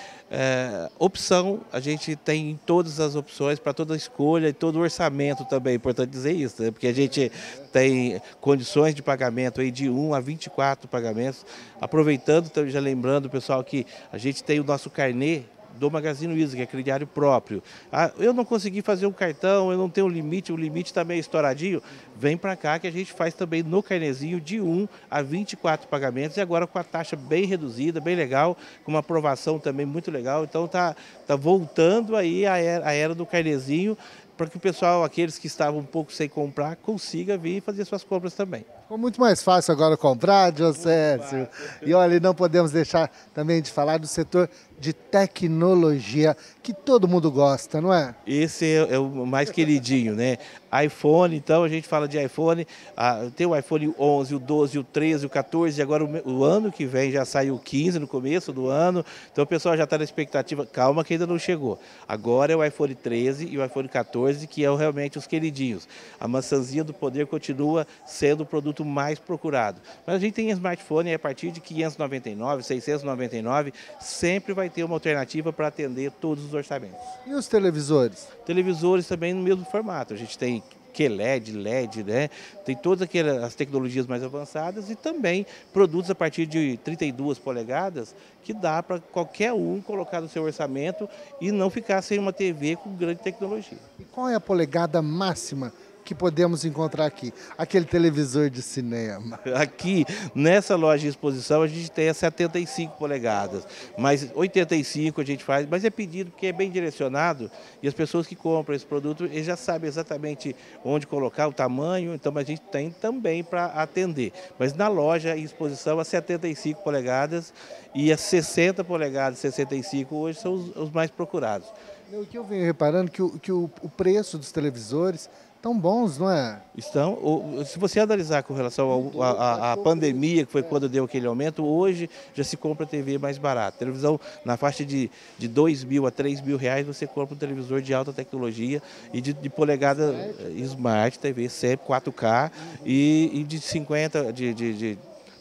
opção, a gente tem todas as opções para toda a escolha e todo o orçamento também, é importante dizer isso, né, porque a gente tem condições de pagamento aí de 1 a 24 pagamentos, aproveitando, já lembrando pessoal que a gente tem o nosso carnê do Magazine Luiza, que é crediário próprio. Eu não consegui fazer um cartão, eu não tenho limite, o limite está meio estouradinho. Vem para cá que a gente faz também no carnezinho de 1 a 24 pagamentos e agora com a taxa bem reduzida, bem legal, com uma aprovação também muito legal. Então tá voltando aí a era do carnezinho, para que o pessoal, aqueles que estavam um pouco sem comprar, consiga vir e fazer suas compras também. Ficou muito mais fácil agora comprar, Diocésio. E olha, não podemos deixar também de falar do setor de tecnologia, que todo mundo gosta, não é? Esse é o mais queridinho, né? iPhone, então a gente fala de iPhone, tem o iPhone 11, o 12, o 13, o 14, e agora o ano que vem já sai o 15 no começo do ano, então o pessoal já está na expectativa, calma que ainda não chegou. Agora é o iPhone 13 e o iPhone 14, que é realmente os queridinhos. A maçãzinha do poder continua sendo o produto mais procurado. Mas a gente tem smartphone a partir de 599, 699, sempre vai ter uma alternativa para atender todos os orçamentos. E os televisores? Televisores também no mesmo formato. A gente tem QLED, LED, né? Tem todas as tecnologias mais avançadas e também produtos a partir de 32 polegadas que dá para qualquer um colocar no seu orçamento e não ficar sem uma TV com grande tecnologia. E qual é a polegada máxima que podemos encontrar aqui? Aquele televisor de cinema. Aqui, nessa loja de exposição, a gente tem a 75 polegadas, mas 85 a gente faz, mas é pedido porque é bem direcionado e as pessoas que compram esse produto, eles já sabem exatamente onde colocar, o tamanho, então a gente tem também para atender. Mas na loja em exposição, a 75 polegadas e as 60 polegadas, 65 hoje são os mais procurados. O que eu venho reparando que o preço dos televisores tão bons, não é? Estão. Se você analisar com relação à pandemia, que foi quando deu aquele aumento, hoje já se compra TV mais barata. Televisão na faixa de R$2.000 a R$3.000, você compra um televisor de alta tecnologia e de polegada Smart TV, sempre 4K e de 50,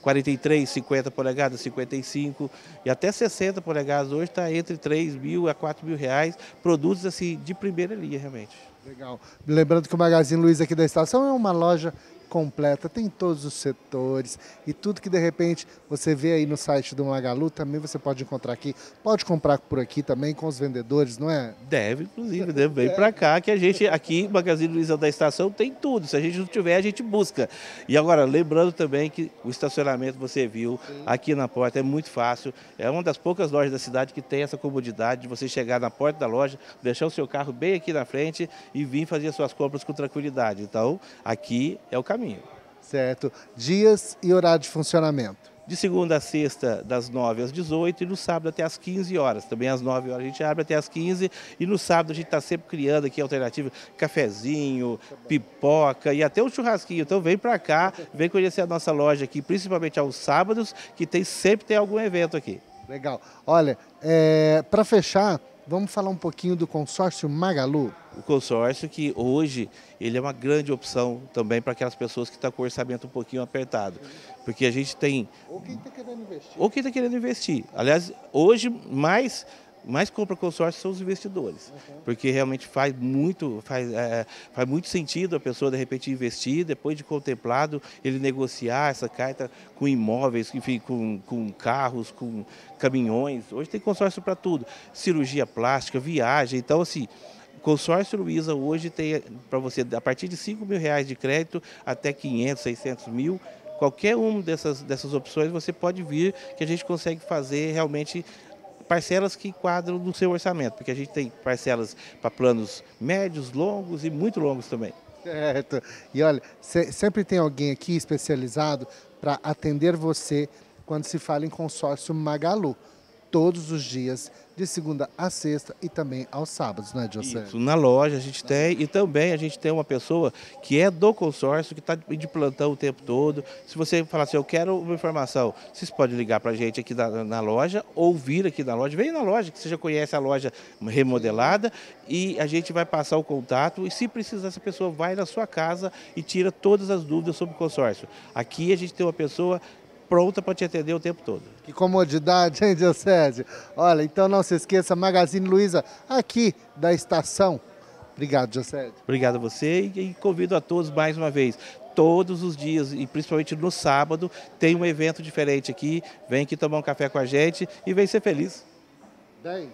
43, 50 polegadas, 55 e até 60 polegadas. Hoje está entre 3 mil a 4 mil reais, produtos assim de primeira linha realmente. Legal. Lembrando que o Magazine Luiza aqui da estação é uma loja completa, tem todos os setores e tudo que de repente você vê aí no site do Magalu, também você pode encontrar aqui, pode comprar por aqui também com os vendedores, não é? Deve, inclusive, vem para cá que a gente aqui, Magazine Luiza da estação, tem tudo, se a gente não tiver, a gente busca. E agora, lembrando também que o estacionamento, você viu, aqui na porta é muito fácil, é uma das poucas lojas da cidade que tem essa comodidade de você chegar na porta da loja, deixar o seu carro bem aqui na frente e vir fazer as suas compras com tranquilidade. Então, aqui é o caminho. Certo. Dias e horário de funcionamento? De segunda a sexta, das 9 às 18 e no sábado até às 15 horas. Também às 9 horas a gente abre até às 15 e no sábado a gente está sempre criando aqui alternativa, cafezinho, pipoca e até um churrasquinho. Então vem para cá, vem conhecer a nossa loja aqui, principalmente aos sábados, que sempre tem algum evento aqui. Legal. Olha, para fechar, vamos falar um pouquinho do consórcio Magalu. O consórcio que hoje ele é uma grande opção também para aquelas pessoas que estão com o orçamento um pouquinho apertado. Porque a gente tem... Ou quem está querendo investir. Ou quem está querendo investir. Aliás, hoje mais compra consórcio são os investidores. Porque realmente faz muito sentido a pessoa de repente investir, depois de contemplado, ele negociar essa carta com imóveis, enfim, com carros, com caminhões. Hoje tem consórcio para tudo. Cirurgia plástica, viagem, então assim... Consórcio Luiza hoje tem para você, a partir de 5 mil reais de crédito até 500, 600 mil, qualquer uma dessas opções você pode vir que a gente consegue fazer realmente parcelas que enquadram no seu orçamento, porque a gente tem parcelas para planos médios, longos e muito longos também. Certo. E olha, sempre tem alguém aqui especializado para atender você quando se fala em consórcio Magalu. Todos os dias, de segunda a sexta e também aos sábados, né, José? Isso, na loja a gente tem e também a gente tem uma pessoa que é do consórcio, que está de plantão o tempo todo. Se você falar assim, eu quero uma informação, vocês podem ligar para a gente aqui na loja ou vir aqui na loja. Vem na loja, que você já conhece a loja remodelada e a gente vai passar o contato e se precisar, essa pessoa vai na sua casa e tira todas as dúvidas sobre o consórcio. Aqui a gente tem uma pessoa pronta para te atender o tempo todo. Que comodidade, hein, Diocésio? Olha, então não se esqueça, Magazine Luiza, aqui da estação. Obrigado, Diocésio. Obrigado a você e convido a todos mais uma vez. Todos os dias, e principalmente no sábado, tem um evento diferente aqui. Vem aqui tomar um café com a gente e vem ser feliz. Bem.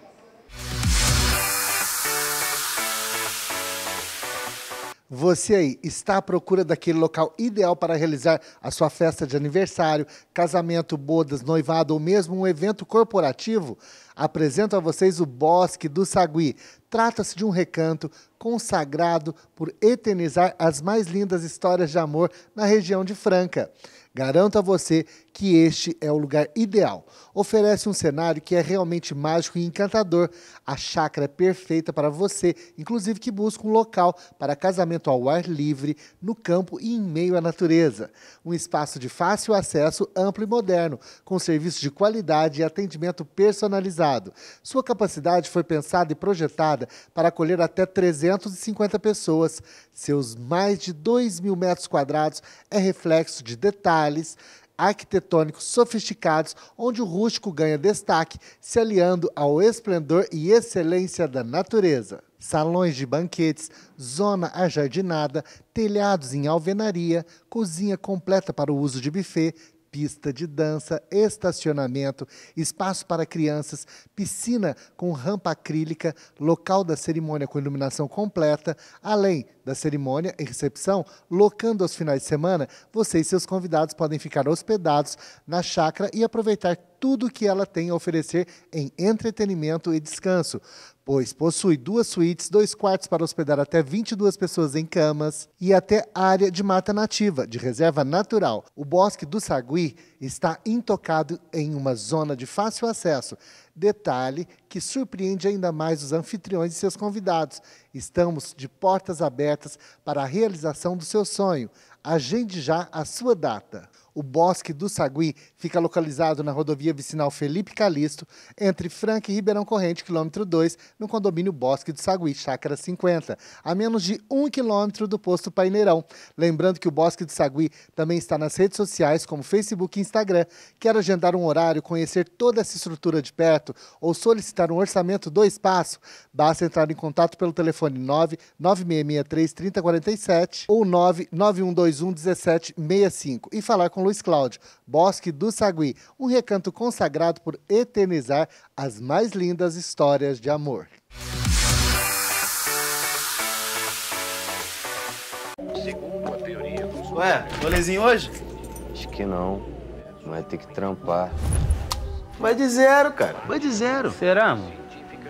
Você aí está à procura daquele local ideal para realizar a sua festa de aniversário, casamento, bodas, noivado ou mesmo um evento corporativo? Apresento a vocês o Bosque do Sagui. Trata-se de um recanto consagrado por eternizar as mais lindas histórias de amor na região de Franca. Garanto a você que este é o lugar ideal. Oferece um cenário que é realmente mágico e encantador. A chácara é perfeita para você, inclusive que busca um local para casamento ao ar livre, no campo e em meio à natureza. Um espaço de fácil acesso, amplo e moderno, com serviços de qualidade e atendimento personalizado. Sua capacidade foi pensada e projetada para acolher até 350 pessoas. Seus mais de 2.000 metros quadrados é reflexo de detalhes arquitetônicos sofisticados, onde o rústico ganha destaque, se aliando ao esplendor e excelência da natureza. Salões de banquetes, zona ajardinada, telhados em alvenaria, cozinha completa para o uso de buffet, pista de dança, estacionamento, espaço para crianças, piscina com rampa acrílica, local da cerimônia com iluminação completa, além da cerimônia e recepção, locando aos finais de semana, você e seus convidados podem ficar hospedados na chácara e aproveitar tudo o que ela tem a oferecer em entretenimento e descanso, pois possui 2 suítes, 2 quartos para hospedar até 22 pessoas em camas e até área de mata nativa, de reserva natural. O Bosque do Sagui está intocado em uma zona de fácil acesso. Detalhe que surpreende ainda mais os anfitriões e seus convidados. Estamos de portas abertas para a realização do seu sonho. Agende já a sua data. O Bosque do Sagui fica localizado na rodovia vicinal Felipe Calixto, entre Franca e Ribeirão Corrente, quilômetro 2, no condomínio Bosque do Sagui, Chácara 50, a menos de 1 quilômetro do posto Paineirão. Lembrando que o Bosque do Sagui também está nas redes sociais, como Facebook e Instagram. Quer agendar um horário, conhecer toda essa estrutura de perto ou solicitar um orçamento do espaço? Basta entrar em contato pelo telefone 99663-3047 ou 99121-1765 e falar com Luiz Cláudio. Bosque do Sagui, um recanto consagrado por eternizar as mais lindas histórias de amor. Segundo a teoria dos... Ué, rolezinho hoje? Acho que não. Vai ter que trampar. Vai de zero, cara. Vai de zero. Será, mano?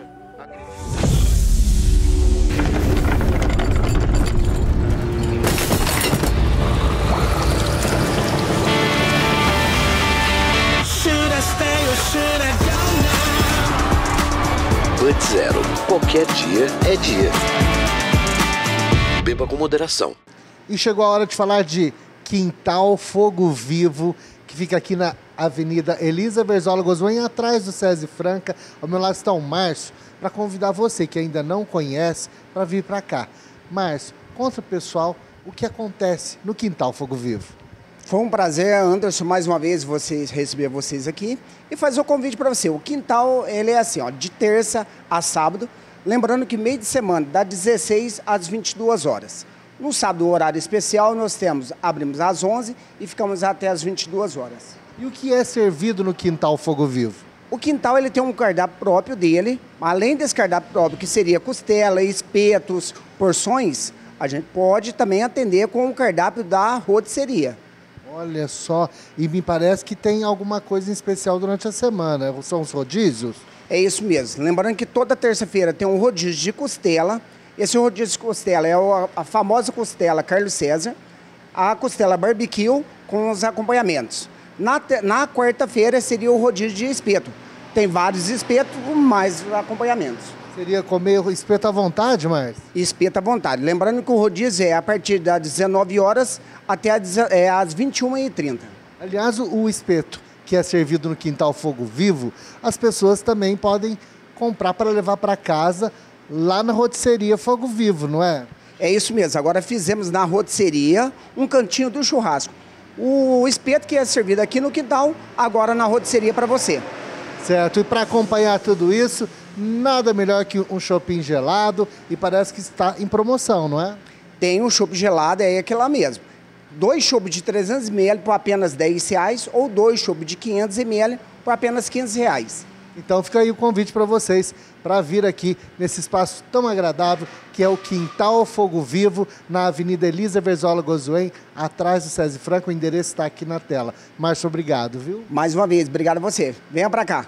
Bud Zero. Qualquer dia é dia. Beba com moderação. E chegou a hora de falar de Quintal Fogo Vivo, que fica aqui na Avenida Elisa Verzola Gozoen, atrás do SESI Franca. Ao meu lado está o Márcio, para convidar você que ainda não conhece para vir para cá. Márcio, conta pro pessoal o que acontece no Quintal Fogo Vivo. Foi um prazer, Anderson, mais uma vez receber vocês aqui e fazer o convite para você. O quintal, ele é assim, ó, de terça a sábado. Lembrando que meio de semana, das 16 às 22 horas. No sábado, o horário especial, abrimos às 11 e ficamos até às 22 horas. E o que é servido no Quintal Fogo Vivo? O quintal, ele tem um cardápio próprio dele. Além desse cardápio próprio, que seria costela, espetos, porções, a gente pode também atender com o cardápio da rotisseria. Olha só, e me parece que tem alguma coisa em especial durante a semana. São os rodízios? É isso mesmo. Lembrando que toda terça-feira tem um rodízio de costela. Esse rodízio de costela é a famosa costela Carlos César, a costela barbecue com os acompanhamentos. Na quarta-feira seria o rodízio de espeto. Tem vários espetos com mais acompanhamentos. Seria comer espeto à vontade, Márcio? Espeto à vontade. Lembrando que o rodízio é a partir das 19 horas até às 21h30. Aliás, o espeto que é servido no Quintal Fogo Vivo, as pessoas também podem comprar para levar para casa lá na rotisseria Fogo Vivo, não é? É isso mesmo. Agora fizemos na rotisseria um cantinho do churrasco. O espeto que é servido aqui no quintal, agora na rotisseria para você. Certo. E para acompanhar tudo isso, nada melhor que um choppinho gelado e parece que está em promoção, não é? Tem um chopp gelado, é aquele lá mesmo. 2 chopps de 300 ml por apenas R$10 ou 2 chopps de 500 ml por apenas R$15. Então fica aí o convite para vocês para vir aqui nesse espaço tão agradável que é o Quintal Fogo Vivo, na Avenida Elisa Verzola Gozoen, atrás do SESI Franca. O endereço está aqui na tela. Márcio, obrigado, viu? Mais uma vez, obrigado a você. Venha para cá.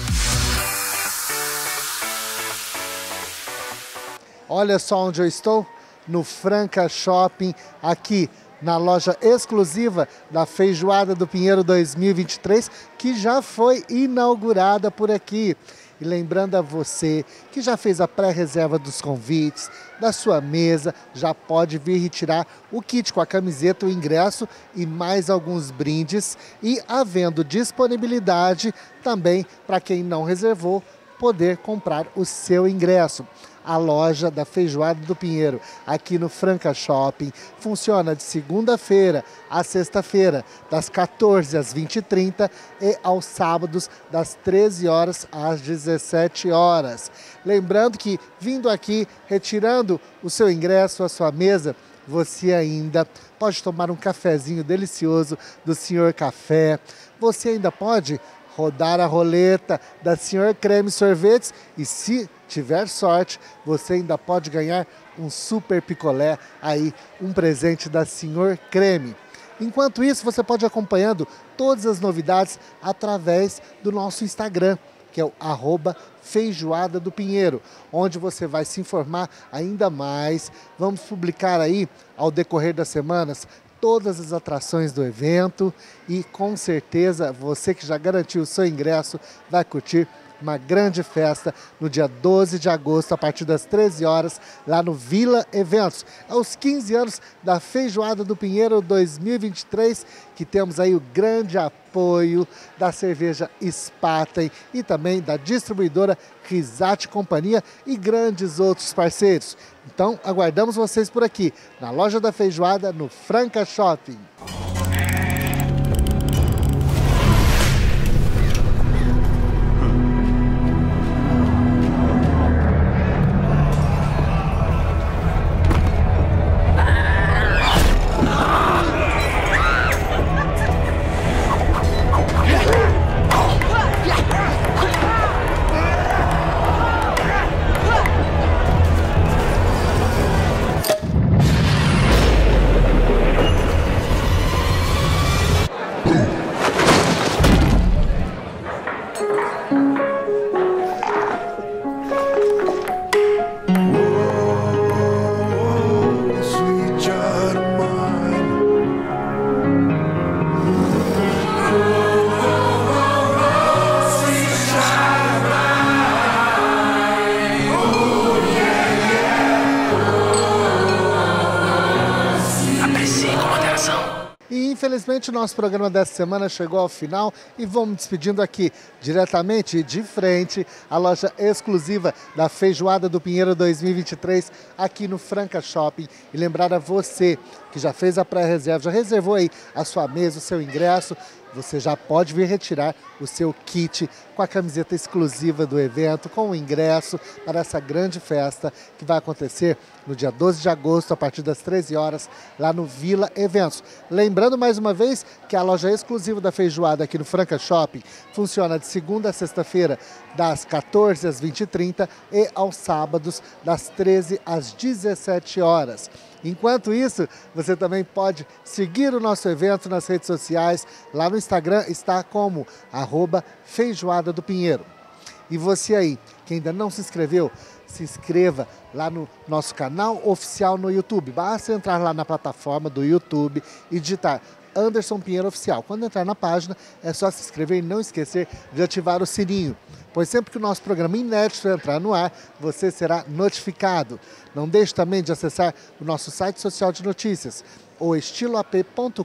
Olha só onde eu estou, no Franca Shopping, aqui na loja exclusiva da Feijoada do Pinheiro 2023, que já foi inaugurada por aqui. E lembrando a você que já fez a pré-reserva dos convites, da sua mesa, já pode vir retirar o kit com a camiseta, o ingresso e mais alguns brindes. E havendo disponibilidade também para quem não reservou, poder comprar o seu ingresso. A loja da Feijoada do Pinheiro, aqui no Franca Shopping, funciona de segunda-feira a sexta-feira, das 14 às 20h30 e aos sábados, das 13 horas às 17 horas. Lembrando que, vindo aqui, retirando o seu ingresso, a sua mesa, você ainda pode tomar um cafezinho delicioso do Senhor Café. Você ainda pode rodar a roleta da Senhor Creme Sorvetes e, se tiver sorte, você ainda pode ganhar um super picolé aí, um presente da Senhor Creme. Enquanto isso, você pode ir acompanhando todas as novidades através do nosso Instagram, que é o @Feijoada do Pinheiro, onde você vai se informar ainda mais. Vamos publicar aí, ao decorrer das semanas, todas as atrações do evento e, com certeza, você que já garantiu o seu ingresso vai curtir uma grande festa no dia 12 de agosto, a partir das 13 horas, lá no Vila Eventos. É os 15 anos da Feijoada do Pinheiro 2023, que temos aí o grande apoio da cerveja Spaten e também da distribuidora Risate Companhia e grandes outros parceiros. Então, aguardamos vocês por aqui, na loja da Feijoada, no Franca Shopping. Infelizmente, o nosso programa dessa semana chegou ao final e vamos despedindo aqui, diretamente de frente, a loja exclusiva da Feijoada do Pinheiro 2023, aqui no Franca Shopping. E lembrar a você que já fez a pré-reserva, já reservou aí a sua mesa, o seu ingresso, você já pode vir retirar o seu kit com a camiseta exclusiva do evento, com o ingresso para essa grande festa que vai acontecer no dia 12 de agosto, a partir das 13 horas, lá no Vila Eventos. Lembrando mais uma vez que a loja exclusiva da Feijoada aqui no Franca Shopping funciona de segunda a sexta-feira, das 14 às 20h30 e aos sábados, das 13 às 17 horas. Enquanto isso, você também pode seguir o nosso evento nas redes sociais. Lá no Instagram está como @Feijoada do Pinheiro. E você aí, que ainda não se inscreveu, se inscreva lá no nosso canal oficial no YouTube. Basta entrar lá na plataforma do YouTube e digitar Anderson Pinheiro Oficial. Quando entrar na página, é só se inscrever e não esquecer de ativar o sininho, pois sempre que o nosso programa inédito entrar no ar, você será notificado. Não deixe também de acessar o nosso site social de notícias, o estiloap.com.br,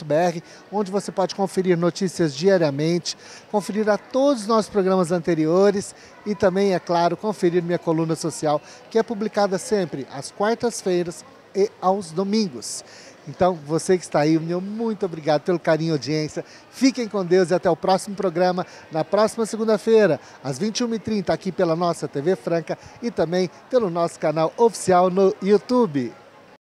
onde você pode conferir notícias diariamente, conferir a todos os nossos programas anteriores e também, é claro, conferir minha coluna social, que é publicada sempre às quartas-feiras e aos domingos. Então, você que está aí, meu muito obrigado pelo carinho e audiência. Fiquem com Deus e até o próximo programa, na próxima segunda-feira, às 21h30, aqui pela nossa TV Franca e também pelo nosso canal oficial no YouTube.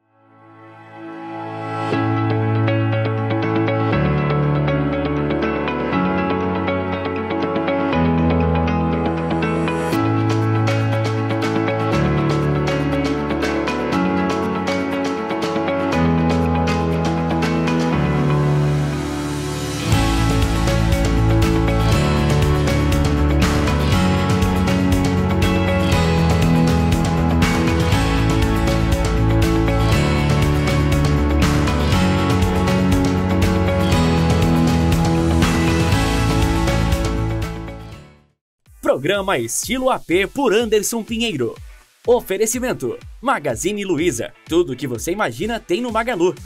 Programa Estilo AP por Anderson Pinheiro. Oferecimento: Magazine Luiza. Tudo o que você imagina tem no Magalu.